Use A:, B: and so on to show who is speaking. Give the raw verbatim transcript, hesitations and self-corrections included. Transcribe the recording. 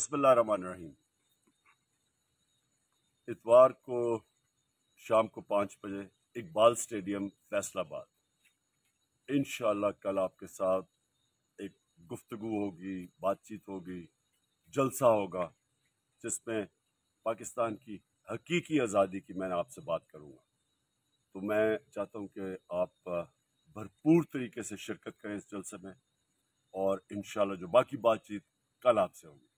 A: बिस्मिल्लाहिर्रहमानिर्रहीम। इतवार को शाम को पाँच बजे इकबाल स्टेडियम फैसलाबाद, इंशाअल्लाह कल आपके साथ एक गुफ्तगू होगी, बातचीत होगी, जलसा होगा जिसमें पाकिस्तान की हकीकी आज़ादी की मैं आपसे बात करूँगा। तो मैं चाहता हूँ कि आप भरपूर तरीके से शिरकत करें इस जलसे में और इंशाअल्लाह जो बाकी बातचीत कल आपसे होगी।